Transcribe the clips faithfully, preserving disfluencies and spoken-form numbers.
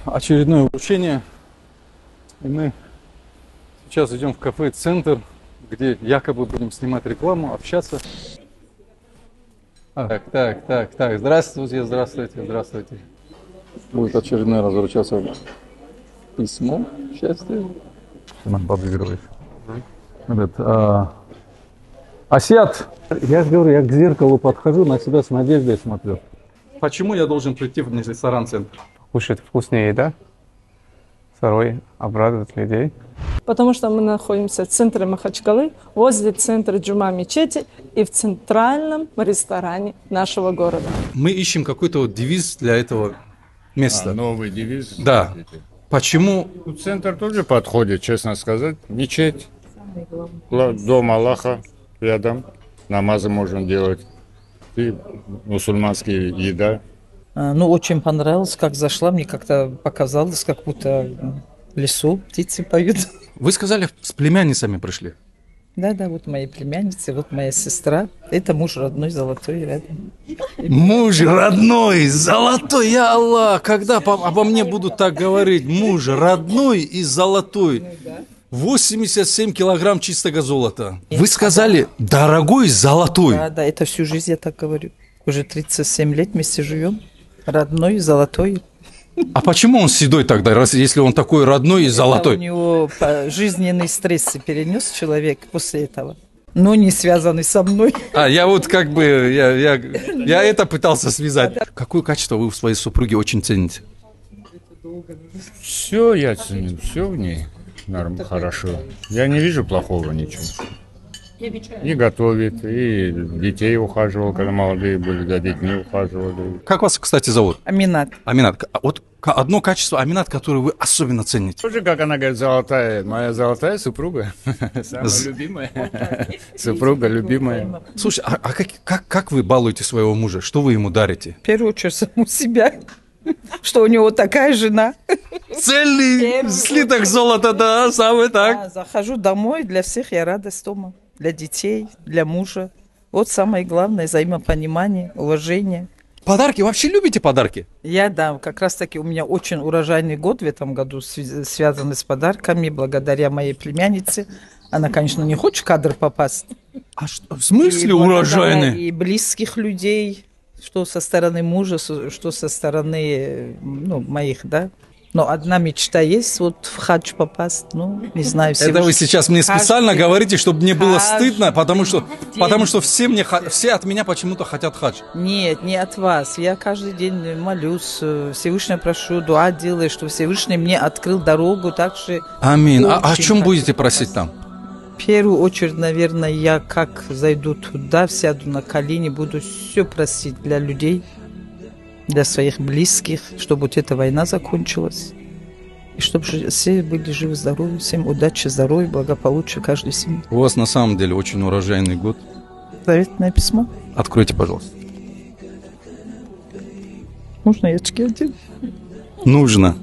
очередное вручение. И мы сейчас идем в кафе «Центр», где якобы будем снимать рекламу, общаться. Так, так, так, так. Здравствуйте, здравствуйте, здравствуйте. Будет очередной раз вручаться письмо счастья. Подыгрывает. Ребят, а... Асиат! Я же говорю, я к зеркалу подхожу, на себя с надеждой смотрю. Почему я должен прийти в ресторан «Центр»? Кушать вкусная еда. Второй, обрадовать людей. Потому что мы находимся в центре Махачкалы, возле центра Джума мечети и в центральном ресторане нашего города. Мы ищем какой-то вот девиз для этого места. А, новый девиз? Да. Почему? Центр тоже подходит, честно сказать. Мечеть, дом Аллаха рядом. Намазы можно делать. И мусульманская еда. Ну, очень понравилось, как зашла. Мне как-то показалось, как будто в лесу птицы поют. Вы сказали, с племянницами пришли? Да, да, вот мои племянницы, вот моя сестра. Это муж родной, золотой рядом. Муж родной, золотой, я Аллах! Когда обо мне будут так говорить? Муж родной и золотой. восемьдесят семь килограмм чистого золота. Вы сказали, дорогой золотой. Да, да, это всю жизнь я так говорю. Уже тридцать семь лет вместе живем. Родной, золотой. А почему он седой тогда, раз если он такой родной и золотой? Это у него жизненные стрессы перенес человек после этого, но не связанный со мной. А, я вот как бы, я, я, я это пытался связать. Какое качество вы в своей супруге очень цените? Все я ценю, все в ней норм, хорошо. Я не вижу плохого ничего. И готовит, и детей ухаживал, когда молодые были, за детьми ухаживали. Как вас, кстати, зовут? Аминат. Аминат. Вот одно качество Аминат, которое вы особенно цените. Тоже, как она говорит, золотая, моя золотая супруга, самая любимая, супруга любимая. Слушай, а, а как, как, как вы балуете своего мужа? Что вы ему дарите? В первую очередь саму себя, что у него такая жена. Цельный слиток золота, да, самый так. Да, захожу домой, для всех я радость дома. Для детей, для мужа. Вот самое главное, взаимопонимание, уважение. Подарки? Вообще любите подарки? Я, да, как раз таки у меня очень урожайный год в этом году, связанный с подарками, благодаря моей племяннице. Она, конечно, не хочет в кадр попасть. А что, в смысле и урожайный? И близких людей, что со стороны мужа, что со стороны, ну, моих, да. Но одна мечта есть, вот в хадж попасть, ну, не знаю. Это вы сейчас мне специально каждый, говорите, чтобы мне было стыдно, потому что, день. потому что все, мне, все от меня почему-то хотят хадж. Нет, не от вас. Я каждый день молюсь, Всевышний прошу, дуа делаю, что Всевышний мне открыл дорогу, так что... Амин. А о чем будете просить там? В первую очередь, наверное, я как зайду туда, сяду на колени, буду все просить для людей, для своих близких, чтобы вот эта война закончилась. И чтобы все были живы-здоровы, всем удачи, здоровья, благополучия каждой семьи. У вас на самом деле очень урожайный год. Заветное письмо. Откройте, пожалуйста. Можно я очки одену? Нужно.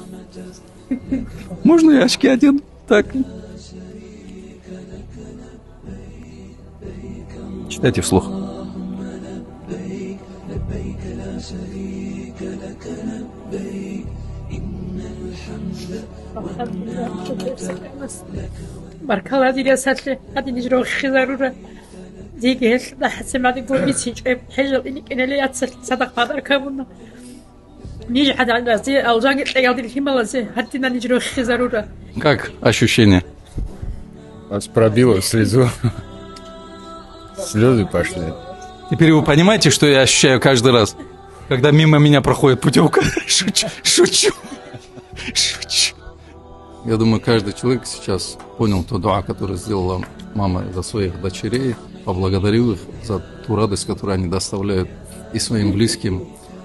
Можно я очки одену? Так. Читайте вслух. Маркала дирясатле, один жрох хизарура. Дигел, да, семади губицич, хежел иникенели ятсал, садак подаркамуна. Ниж хада нази, алжанги тегадил хималази, хаттина нижрох хизарура. Как ощущение? Вас пробило слезу. Слезы пошли. Теперь вы понимаете, что я ощущаю каждый раз, когда мимо меня проходит путевка? Шучу, шучу, шучу. Я думаю, каждый человек сейчас понял ту дуа, которую сделала мама за своих дочерей, поблагодарил их за ту радость, которую они доставляют и своим близким,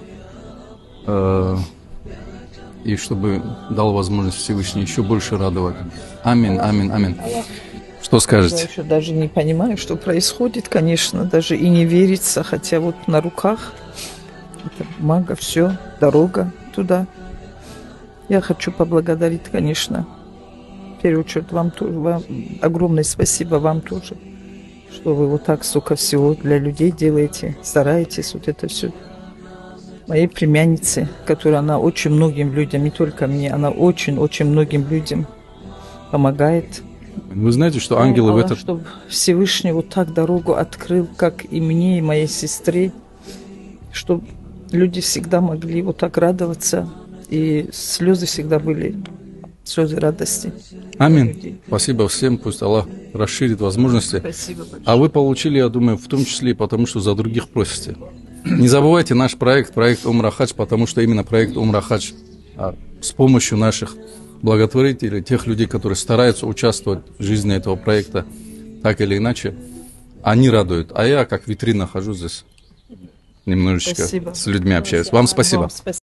и чтобы дал возможность Всевышний еще больше радовать. Амин, амин, амин. Что скажете? Я еще даже не понимаю, что происходит, конечно, даже и не верится, хотя вот на руках это бумага, все, дорога туда. Я хочу поблагодарить, конечно, в первую очередь вам тоже, вам огромное спасибо вам тоже, что вы вот так столько всего для людей делаете, стараетесь, вот это все. моей племяннице, которая она очень многим людям, не только мне, она очень-очень многим людям помогает. Вы знаете, что ангелы в этот... Чтобы Всевышний вот так дорогу открыл, как и мне, и моей сестре, чтобы люди всегда могли вот так радоваться, и слезы всегда были, слезы радости. Аминь. Спасибо всем, пусть Аллах расширит возможности. Спасибо большое. А вы получили, я думаю, в том числе и потому, что за других просите. Не забывайте наш проект, проект Умра Хадж, потому что именно проект Умра Хадж а, с помощью наших благотворителей, тех людей, которые стараются участвовать в жизни этого проекта, так или иначе, они радуют. А я, как витрина, хожу здесь немножечко Спасибо. с людьми общаюсь. Вам спасибо. Вам спасибо.